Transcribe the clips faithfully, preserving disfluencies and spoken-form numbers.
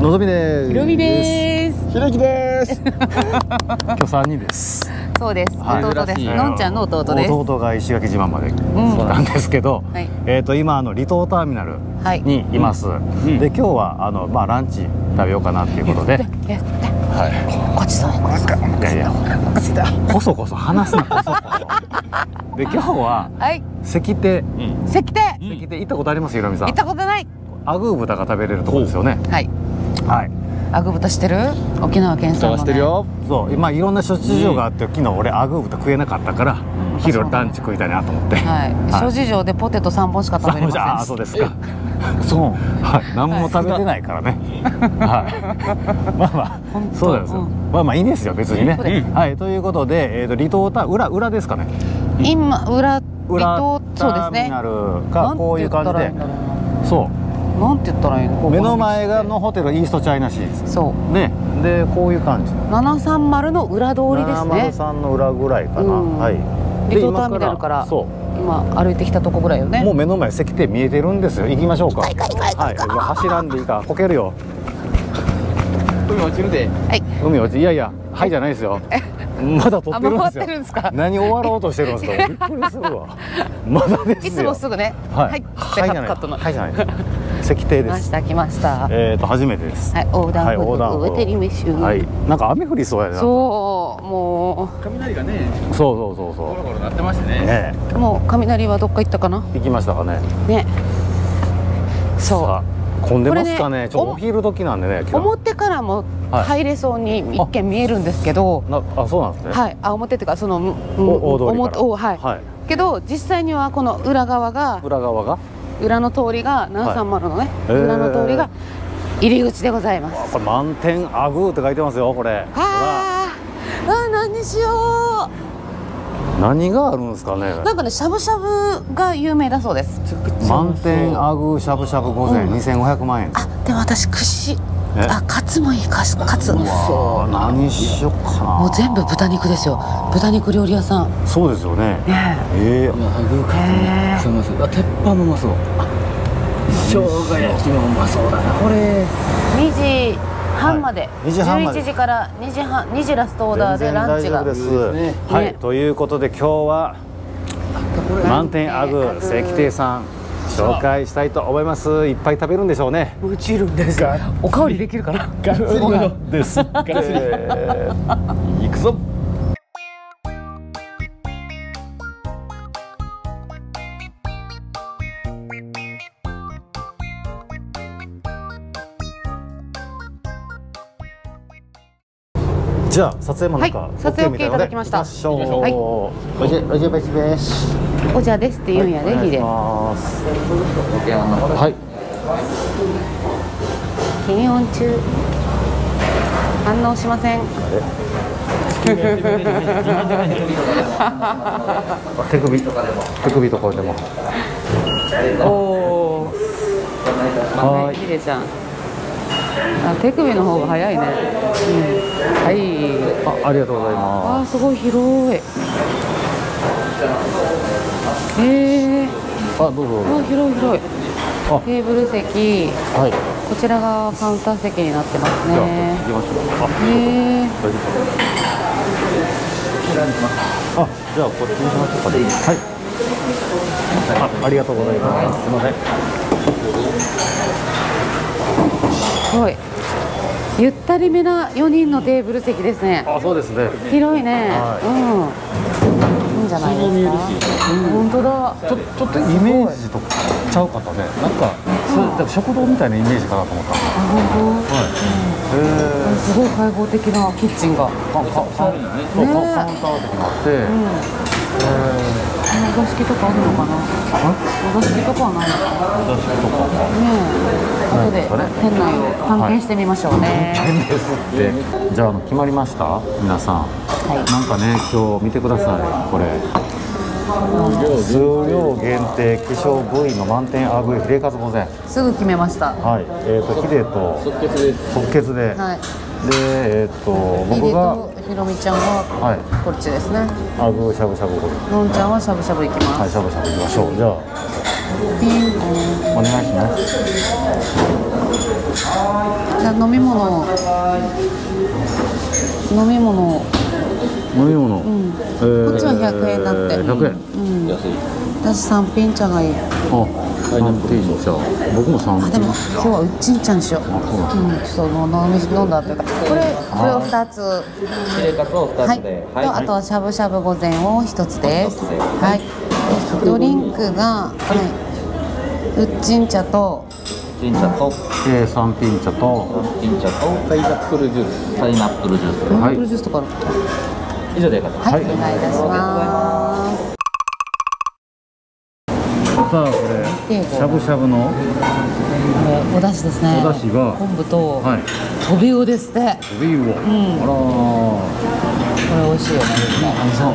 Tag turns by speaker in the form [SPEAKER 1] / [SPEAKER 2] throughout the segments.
[SPEAKER 1] のぞみです。
[SPEAKER 2] ひろみです。
[SPEAKER 1] ひろきです。今日三人です。
[SPEAKER 2] そうです。
[SPEAKER 1] はい、
[SPEAKER 2] 弟です。のんちゃんの弟です。
[SPEAKER 1] 弟が石垣島まで来たんですけど、はい、えっと今あの離島ターミナルにいます。はい、で今日はあのまあランチ食べようかなっていうことで。はい。ごちそうごちそう。いやいや。こそこそ話すなこそこそ。で今日は関手。
[SPEAKER 2] 関手。
[SPEAKER 1] 関手行ったことあります？ひろみさん。
[SPEAKER 2] 行ったことない。
[SPEAKER 1] アグー豚が食べれるところですよね。
[SPEAKER 2] はい。
[SPEAKER 1] はい。
[SPEAKER 2] アグー豚してる？沖縄県産のね。
[SPEAKER 1] してるよ。そう、今いろんな諸事情があって、昨日俺アグー豚食えなかったから、昼ランチ食いたいなと思って。はい。
[SPEAKER 2] 諸事情でポテト三本しか食べれません。
[SPEAKER 1] ああ、そうですか。そう。はい。何も食べてないからね。はい。まあまあ、そうですよ。まあまあいいんですよ別にね。はい。ということで、えっと離島タ裏裏ですかね。
[SPEAKER 2] 今裏離島そうですね。
[SPEAKER 1] なるかこういう感じで。そう。
[SPEAKER 2] なんて言ったらいいの？
[SPEAKER 1] 目の前がのホテルイーストチャイナシーズ。
[SPEAKER 2] そう
[SPEAKER 1] ね、でこういう感じ。
[SPEAKER 2] ななさんまるの裏通りですね。
[SPEAKER 1] ななまるさんの裏ぐらいかな。はい。
[SPEAKER 2] 離島ターミナルから今歩いてきたとこぐらいよね。
[SPEAKER 1] もう目の前関手見えてるんですよ。行きましょうか。はい。走らんでいいか。こけるよ。
[SPEAKER 3] 海落ちるで。
[SPEAKER 2] はい。
[SPEAKER 1] 海落ち。いやいや、はいじゃないですよ。まだ撮ってるんですよ。何終わろうとしてるんですか。びっくりするわ。まだですよ。
[SPEAKER 2] いつもすぐね。
[SPEAKER 1] はい。はいじゃない。はいじゃない。関手です。
[SPEAKER 2] 来ました来ました。
[SPEAKER 1] えっと初めてです。
[SPEAKER 2] はい、横断歩道を渡りましょう。
[SPEAKER 1] はい。なんか雨降りそうやな。
[SPEAKER 2] そう、も
[SPEAKER 3] う雷がね。
[SPEAKER 1] そうそうそうそう。
[SPEAKER 3] ゴロゴロ鳴ってましたね。
[SPEAKER 2] もう雷はどっか行ったかな。
[SPEAKER 1] 行きましたかね。
[SPEAKER 2] ね。そう。
[SPEAKER 1] 混んでますかね。ちょっとお昼時なんでね。
[SPEAKER 2] 表からも入れそうに一見見えるんですけど。
[SPEAKER 1] あ、そうなんですね。
[SPEAKER 2] はい。あ、表っていうかその
[SPEAKER 1] 大通りから。
[SPEAKER 2] はい。けど実際にはこの裏側が。
[SPEAKER 1] 裏側が。
[SPEAKER 2] 裏の通りがななさんまるのね、裏の通りが入り口でございます。
[SPEAKER 1] これ満点アグーって書いてますよこれ。
[SPEAKER 2] ああ、何にしよ
[SPEAKER 1] う。何があるんですかね。
[SPEAKER 2] なんかね、しゃぶしゃぶが有名だそうです。
[SPEAKER 1] 満点アグーしゃぶしゃぶ午前にせんごひゃくまんえん。
[SPEAKER 2] あ、でも私串。あ、カツもいいか、カツ。
[SPEAKER 1] そう、何しよっかな。
[SPEAKER 2] もう全部豚肉ですよ。豚肉料理屋さん。
[SPEAKER 1] そうですよね。ええ。
[SPEAKER 3] そうます。あ、鉄板もうまそう。生姜焼きもうまそうだな。これ
[SPEAKER 2] にじはんまで。
[SPEAKER 1] じゅういち
[SPEAKER 2] じからにじはん、にじラストオーダーでランチが。
[SPEAKER 1] はい、ということで今日は満点アグー関手さん紹介したいと思います。いっぱい食べるんでしょうね。
[SPEAKER 2] もちろんです。おかわりできるかな。
[SPEAKER 3] ガッツリです。ガッツリ。行くぞ。
[SPEAKER 1] じゃあ撮影もなんか
[SPEAKER 2] 撮影 オーケー いただきました。はい。
[SPEAKER 1] おじおじゃばしです。
[SPEAKER 2] おじゃですって言うんやね、ヒデ。
[SPEAKER 1] はい。
[SPEAKER 2] 検温中。反応しません。
[SPEAKER 1] 手首手首とこでも。
[SPEAKER 2] おお。はい、ヒデちゃん。あ、手首の方が早いね。うん、はい。
[SPEAKER 1] あ、ありがとうございます。
[SPEAKER 2] あ、すごい広い。へえ。
[SPEAKER 1] あ、どうぞ。
[SPEAKER 2] あ、広い広い。テーブル席。はい。こちらがカウンター席になってますね。
[SPEAKER 1] 行きましょう。
[SPEAKER 2] へえ。
[SPEAKER 1] あ、じゃあこっちにしましょうかね。はい。あ、ありがとうございます。すみません。
[SPEAKER 2] すごいゆったりめなよにんのテーブル席ですね。
[SPEAKER 1] あ、そうですね。
[SPEAKER 2] 広いね。うん。いいんじゃないですか。本当だ。
[SPEAKER 1] ちょちょっとイメージとちゃうかったね。なんかそう食堂みたいなイメージかなと思った。あ、
[SPEAKER 2] 本当。はい。へえ。すごい開放的なキッチンが。
[SPEAKER 1] カウンター席があって。
[SPEAKER 2] お座敷とかあるのかな。お座敷とかはないのかな。
[SPEAKER 1] お座敷とか。
[SPEAKER 2] ねえ。ということで店内を探検してみましょうね。
[SPEAKER 1] 探検ですって。じゃあ決まりました？皆さん。はい。なんかね今日見てくださいこれ。数量限定希少部位の満点アグーヒレカツ御膳。
[SPEAKER 2] すぐ決めました。
[SPEAKER 1] はい。えっとヒデと
[SPEAKER 3] 即決です。
[SPEAKER 1] 即決で。はい。でえっと僕が
[SPEAKER 2] ひろみちゃんはこっちですね。
[SPEAKER 1] アグーしゃぶしゃぶ。
[SPEAKER 2] のんちゃんはしゃぶしゃぶ行きます。
[SPEAKER 1] はい、しゃぶしゃぶ行きましょう。じゃあピンポンお願いします。
[SPEAKER 2] じゃあ飲み物飲み物
[SPEAKER 1] 飲み物、
[SPEAKER 2] うん、えー、こっちはひゃくえんだって。
[SPEAKER 1] ひゃくえん、
[SPEAKER 2] うん、安い。私三品茶がいい。あ、
[SPEAKER 1] 三品茶。僕も三品。
[SPEAKER 2] あ、でも今日はうっちん茶にしよう。あ、そうなんです。うん、ちょっと飲み飲んだっていうか、これこれを二つ。
[SPEAKER 3] ヒレカツを二つで。
[SPEAKER 2] はい。とあとはしゃぶしゃぶ御膳を一つです。はい。ドリンクがこれうっちん茶と。
[SPEAKER 3] うっちん茶と。
[SPEAKER 1] えー、三品茶と。
[SPEAKER 3] 三品茶とパイナップルジュース。パイナップルジュース。
[SPEAKER 2] パイナップルジュースとかある。
[SPEAKER 3] 以上でよかった。
[SPEAKER 2] はい、お願いいたします。
[SPEAKER 1] さあ、これしゃぶしゃぶの
[SPEAKER 2] お出汁ですね。
[SPEAKER 1] お出汁が
[SPEAKER 2] 昆布とトビウオですって。
[SPEAKER 1] トビウオ。うん。あら。こ
[SPEAKER 2] れ美味しいよね。
[SPEAKER 1] そう。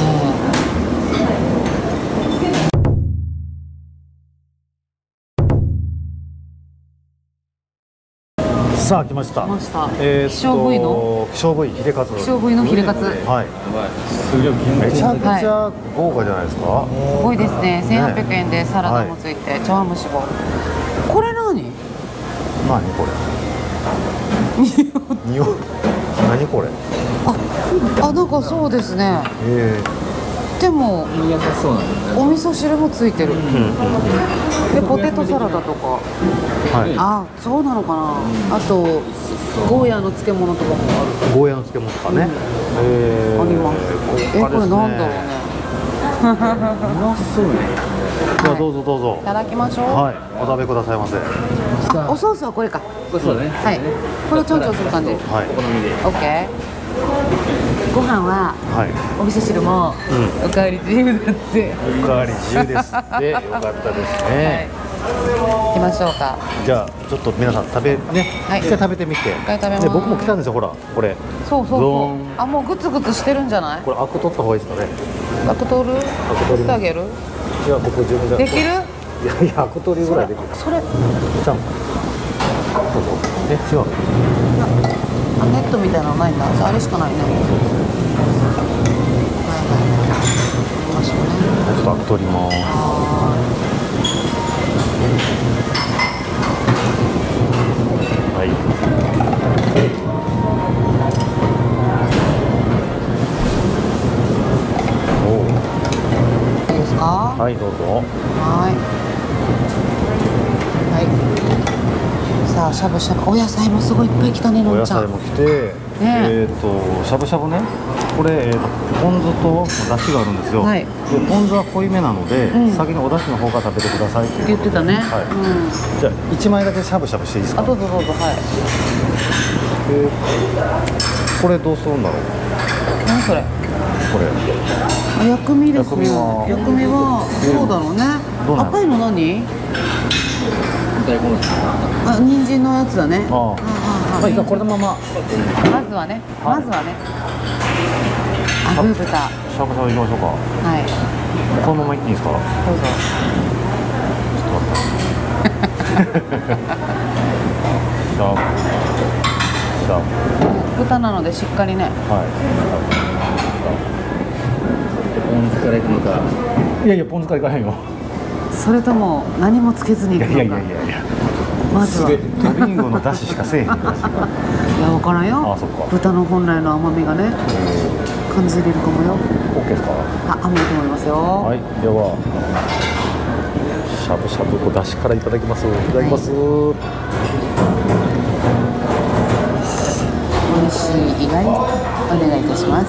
[SPEAKER 1] さあ来ました。
[SPEAKER 2] 来ました。
[SPEAKER 1] えー、
[SPEAKER 2] 希少部位の
[SPEAKER 1] 希少部位ヒレカツ。
[SPEAKER 2] 希少部位のヒレカツ。
[SPEAKER 1] はい。めちゃくちゃ豪華じゃないですか。
[SPEAKER 2] すごいですね。千八百円でサラダもついて、茶碗蒸しも。これ何？
[SPEAKER 1] 何これ？匂い。何これ？
[SPEAKER 2] あ、あなんかそうですね。ええ。でもお味噌汁もついてる。でポテトサラダとか。はい。あ、そうなのかな。あとゴーヤの漬物とかもある。
[SPEAKER 1] ゴーヤの漬物とかね。
[SPEAKER 2] ええ。あります。え、これなんだろうね。うまそうね。
[SPEAKER 1] じゃあどうぞどうぞ。
[SPEAKER 2] いただきましょう。
[SPEAKER 1] はい。お食べくださいませ。
[SPEAKER 2] おソースはこれか。
[SPEAKER 3] そうだね。
[SPEAKER 2] はい。これをちょんちょんする感じ。はい。お好みで。オッケー。ご飯は、はい、お味噌汁も、うん、おかわり自由だって。
[SPEAKER 1] おかわり自由ですって。よかったですね。
[SPEAKER 2] はい、行きましょうか。
[SPEAKER 1] じゃあちょっと皆さん食べね、はい、一回食べてみて。
[SPEAKER 2] 一回食べます。
[SPEAKER 1] で僕も来たんですよ、ほらこれ。
[SPEAKER 2] そうそうそう。あ、もうグツグツしてるんじゃない？
[SPEAKER 1] これアク取った方がいいですかね。
[SPEAKER 2] アク取る？アク取ってあげる？
[SPEAKER 1] いや僕自分で。
[SPEAKER 2] できる？い
[SPEAKER 1] やいやアク取りぐらいできる。
[SPEAKER 2] それ。
[SPEAKER 1] ちゃん。どうぞ。え、違う。
[SPEAKER 2] あ、ネットみたいなのないんだ。あれしかないね。
[SPEAKER 1] ちょっとアク取ります。はい。
[SPEAKER 2] お。いいですか？
[SPEAKER 1] はい、どうぞ。
[SPEAKER 2] はい。はい。さあ、しゃぶしゃぶ、お野菜もすごいいっぱい来たね、のんちゃん。
[SPEAKER 1] お野菜も来て、ね、えっとしゃぶしゃぶね。これ、えー、とポン酢とだしがあるんですよ。はい、でポン酢は濃いめなので、うん、先におだしの方から食べてくださいって
[SPEAKER 2] 言ってたね。
[SPEAKER 1] はい。うん、じゃあいちまいだけしゃぶしゃぶしていいですか？
[SPEAKER 2] あ、どうぞどうぞ。はい。
[SPEAKER 1] えー、これどうするんだろう。
[SPEAKER 2] 何それ？
[SPEAKER 1] これ。
[SPEAKER 2] あ、薬味ですね。薬味はそうだろうね。赤いの何？あ、人参のやつだね。あ
[SPEAKER 1] あ、まあいいか、これのまま。
[SPEAKER 2] まずはね、まずはね。あぐー豚。し
[SPEAKER 1] ゃぶしゃぶいきましょうか。
[SPEAKER 2] はい。
[SPEAKER 1] このままいっていいですか？どうぞ。ちょっと待って。しゃぶ。しゃ
[SPEAKER 2] ぶ。豚なのでしっかりね。はい。
[SPEAKER 3] ポン酢からいくのか。
[SPEAKER 1] いやいや、ポン酢からいかへんよ。
[SPEAKER 2] それとも何もつけずにいくのか。
[SPEAKER 1] いやいやいやいや。
[SPEAKER 2] まずは
[SPEAKER 1] トビウオの出汁しかせえへん。いや、
[SPEAKER 2] 分からんよ。あ、そっか。豚の本来の甘みがね、感じれるかもよ。
[SPEAKER 1] オッケーですか？
[SPEAKER 2] あ、甘いと思いますよ。
[SPEAKER 1] はい、ではしゃぶしゃぶと出汁からいただきます。いただきます。はい、
[SPEAKER 2] 美味しい以外お願いいたします。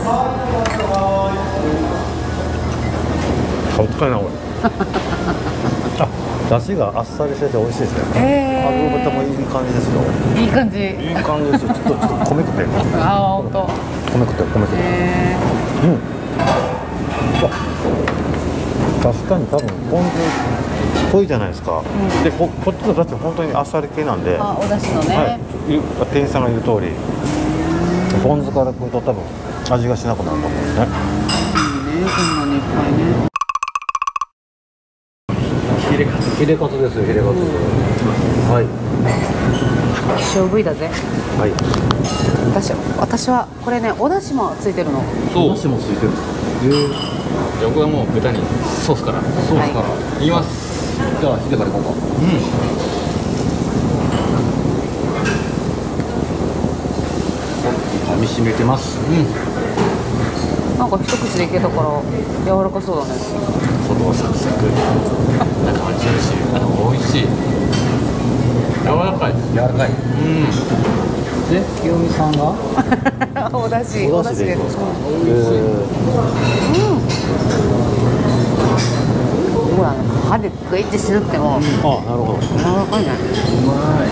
[SPEAKER 1] 顔使いな、おい。あ、出汁があっさりしてて美味しいですね。ええー。あぐー豚もいい感じですよ。
[SPEAKER 2] いい感じ。
[SPEAKER 1] いい感じですよ。ちょっとちょっと米食って。
[SPEAKER 2] ああ、本当。
[SPEAKER 1] 米食って米食って。えー、うん。確かに多分ポン酢濃いじゃないですか。うん、でここっちのだって本当にあっさり系なんで。
[SPEAKER 2] あ、お出汁のね。はい。
[SPEAKER 1] 店員さんが言う通り、ポン酢から食うと多分味がしなくなると思うんですね。
[SPEAKER 2] いいね、こんなにいっぱいね。
[SPEAKER 1] ヒレカツ、ヒレカツですよ、ヒレカツ。はい。
[SPEAKER 2] 希少部位だぜ。
[SPEAKER 1] はい。
[SPEAKER 2] 私、私はこれね、お出汁もついてるの。
[SPEAKER 1] そう。お出汁もついてる。ええ。
[SPEAKER 3] 僕はもう豚にソースから。ソースから。いきます。じゃあ、ヒレからいこうか。うん。
[SPEAKER 1] 染みてます。うん。
[SPEAKER 2] なんか一口でいけたから柔らかそうだね。
[SPEAKER 1] 外サクサク。中はジューシー。あ、美味しい。柔らかい。柔らかい。うん。で、清美さんが
[SPEAKER 2] お出汁、
[SPEAKER 1] お出汁でいくんですか。美味しい。うん。
[SPEAKER 2] ほら、歯でグイってしなくても。
[SPEAKER 1] あ、なるほど。
[SPEAKER 2] 柔らかいね。
[SPEAKER 3] うまい。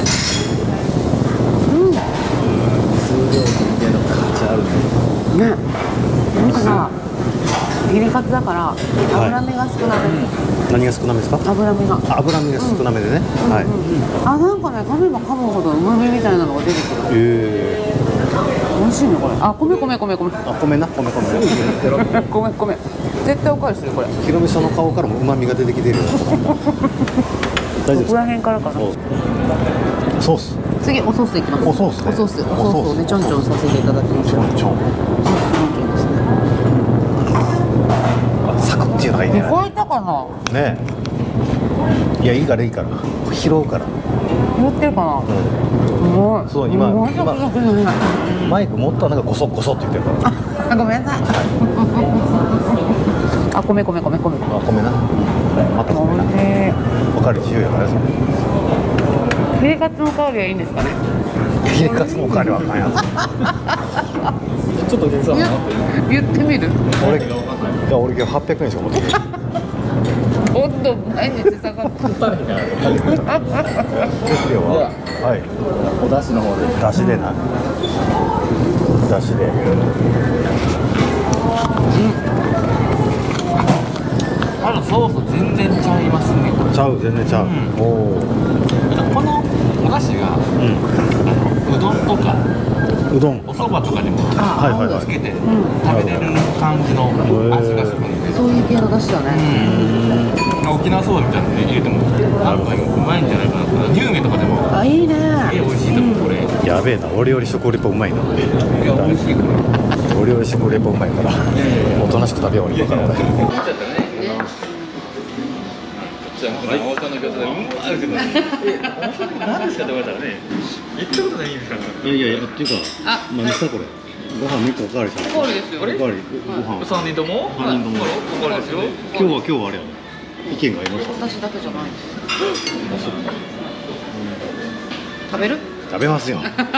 [SPEAKER 2] うん。
[SPEAKER 3] 数量限定の価値あるね。
[SPEAKER 2] ね。なんかさ、ヒレカツだから脂身が少なめ。
[SPEAKER 1] 何が少なめですか？
[SPEAKER 2] 脂身が。
[SPEAKER 1] 脂身が少なめでね。はい。
[SPEAKER 2] あ、なんかね、噛めば噛むほど旨味みたいなのが出てくる。
[SPEAKER 1] へえ。
[SPEAKER 2] 美味しいねこれ。あ、米米米米。
[SPEAKER 1] あ、米な、米米。
[SPEAKER 2] 米米。絶対おかわりするこれ。
[SPEAKER 1] ひろみさんの顔からも旨味が出てきてる。大丈夫ですか？
[SPEAKER 2] ここら辺からかな。
[SPEAKER 1] ソース。
[SPEAKER 2] 次おソースいきます。
[SPEAKER 1] おソース。
[SPEAKER 2] おソース。おソースをねちょんちょんさせていただきます。
[SPEAKER 1] ちょんちょん。
[SPEAKER 2] ですね。
[SPEAKER 1] サクっていうのがいいね。
[SPEAKER 2] 聞こえたかな。
[SPEAKER 1] ねえ。いやいいからいいから。拾うから。
[SPEAKER 2] 拾ってるかな。うん。
[SPEAKER 1] そう今
[SPEAKER 2] 今
[SPEAKER 1] マイク持ったのがゴソゴソって言ってるから。
[SPEAKER 2] あ、ごめんなさい。あ、米米米米。
[SPEAKER 1] あ、米な。また米な。わかる自由やからそれ。
[SPEAKER 2] ヒレカツの香りはいいんですかね。
[SPEAKER 1] ヒレカツの香りはあかんやつ。
[SPEAKER 3] ちょっと出そうな。
[SPEAKER 2] 言ってみる。
[SPEAKER 1] 俺、いや俺今日はっぴゃくえんしか持ってない。
[SPEAKER 2] おっと毎日下がって。
[SPEAKER 1] はい。
[SPEAKER 3] お出汁の方で。
[SPEAKER 1] 出汁でな。出汁で。
[SPEAKER 3] あのソース全然ちゃいますね。
[SPEAKER 1] ちゃう全然ちゃう。おお。
[SPEAKER 3] このお出汁がうどんとか
[SPEAKER 1] うどん、
[SPEAKER 3] お蕎麦とかにも
[SPEAKER 1] はいはいはい
[SPEAKER 3] つけて食べれる感じの味がするんで。
[SPEAKER 2] そういう系の出汁だね。
[SPEAKER 3] 沖縄そばみたいなの入れてもなんかうまいんじゃないかな。乳麺とかでも
[SPEAKER 2] あ、いいね。
[SPEAKER 3] 美味しいと思うこれ。
[SPEAKER 1] やべえな、オリオリ食レポうまいな。
[SPEAKER 3] いや美味しいこれ。
[SPEAKER 1] オリオリ食レポうまいからおとなしく食べようにから俺。
[SPEAKER 3] じゃあ、大阪の餃子でうんまいけどね。え、大阪何ですかって言われたらね、行ったことないんですから。
[SPEAKER 1] いやいやいや、っていうか、何したこれ。ご飯みっこおかわりした。
[SPEAKER 2] おかわりですよ。
[SPEAKER 1] おかわり、ご飯。
[SPEAKER 3] 三人とも？
[SPEAKER 1] 三人とも。
[SPEAKER 3] おかわりですよ。
[SPEAKER 1] 今日は今日はあれや。意見がありました。
[SPEAKER 2] 私だけじゃない。食べる？
[SPEAKER 1] 食べますよ。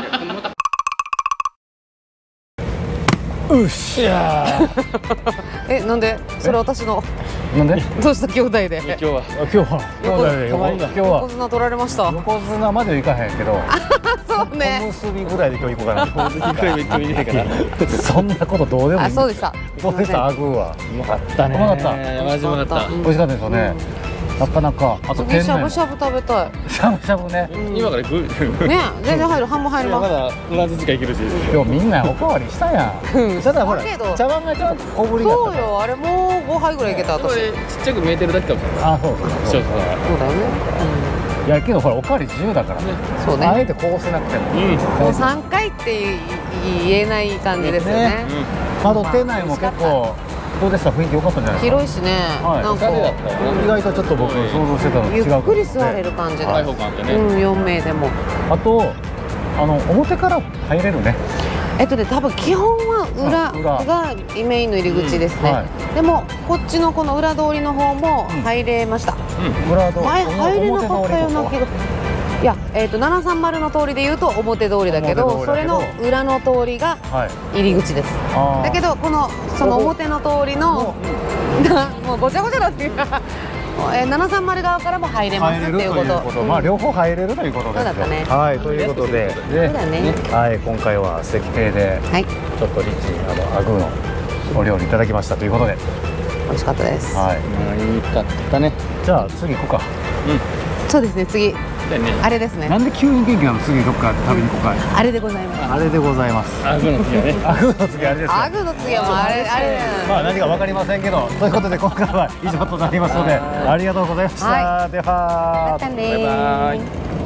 [SPEAKER 3] うっしゃ
[SPEAKER 2] ー。え、なんで？それ私の。
[SPEAKER 1] なんで？
[SPEAKER 2] どうした兄弟で？
[SPEAKER 3] 今日は
[SPEAKER 1] 今日は兄弟で今日は
[SPEAKER 2] 横綱取られました。
[SPEAKER 1] 横綱まではいかへんけど。
[SPEAKER 2] そうね。
[SPEAKER 1] 小結びぐらいで今日行こうかな。
[SPEAKER 3] 一回目一回目でから。
[SPEAKER 1] そんなことどうでもいい。
[SPEAKER 2] あ、そうでした。
[SPEAKER 1] どうでした？アグーは。
[SPEAKER 3] うまかったね。
[SPEAKER 1] うまかった。
[SPEAKER 3] マジうまかった。
[SPEAKER 1] 美味しかったですよね。なかなか。あと
[SPEAKER 2] 次しゃぶしゃぶ食べたい。
[SPEAKER 1] しゃぶしゃぶね。
[SPEAKER 3] 今から行く。
[SPEAKER 2] ね、全然入る。半分入ります。
[SPEAKER 3] まだフランス時間行けるし。
[SPEAKER 1] 今日みんなおかわりしたやん。ただほら茶碗がちょっと小ぶりだった。
[SPEAKER 2] そうよ、あれもうごはいぐらいいけた私。
[SPEAKER 3] ちっちゃく見えてるだけかも。
[SPEAKER 1] あ、そうそう
[SPEAKER 3] そう。そう
[SPEAKER 2] だよね。
[SPEAKER 1] いやけどほらおかわり自由だからね。
[SPEAKER 2] そうね。
[SPEAKER 1] あえてこうせなくても。
[SPEAKER 2] もうさんかいって言えない感じですよね。
[SPEAKER 1] 窓店内も結構どうでした？雰囲気良かったんじゃないですか？
[SPEAKER 2] 広いしね。なんか
[SPEAKER 1] 意外とちょっと僕想像してたのと違う。
[SPEAKER 2] ゆっくり座れる感じだ。うん、よんめいでも。
[SPEAKER 1] あとあの表から入れるね。
[SPEAKER 2] えっとね、多分基本は裏がメインの入り口ですね。でもこっちのこの裏通りの方も入れました。
[SPEAKER 1] 裏通り。
[SPEAKER 2] 前入れなかったような気が。いや、えっとななさんまるの通りでいうと表通りだけど、それの裏の通りが入り口です。だけどこのその表の通りのもうごちゃごちゃだっていうか。ななさんまる側からも入れますっていうこと。
[SPEAKER 1] まあ両方入れるということです。
[SPEAKER 2] そうだったね。
[SPEAKER 1] はい、ということで、はい、今回は石庭でちょっとリッチあのアグーのお料理いただきましたということで、
[SPEAKER 2] 美味しかったです。
[SPEAKER 1] はい、
[SPEAKER 3] いいかったね。
[SPEAKER 1] じゃあ次行こうか。
[SPEAKER 2] うん。そうですね、次。あれですね。
[SPEAKER 1] なんで急に元気なの？次どっか食べに行こうか。
[SPEAKER 2] あれでございます。
[SPEAKER 1] あれでございます。
[SPEAKER 3] アグの次はね。
[SPEAKER 1] アグの次あれです。
[SPEAKER 2] アグの次はもうあれあれ。
[SPEAKER 1] まあ何かわかりませんけど、ということで今回は以上となりますので、ありがとうございました。では。
[SPEAKER 2] またね。
[SPEAKER 3] バイバイ。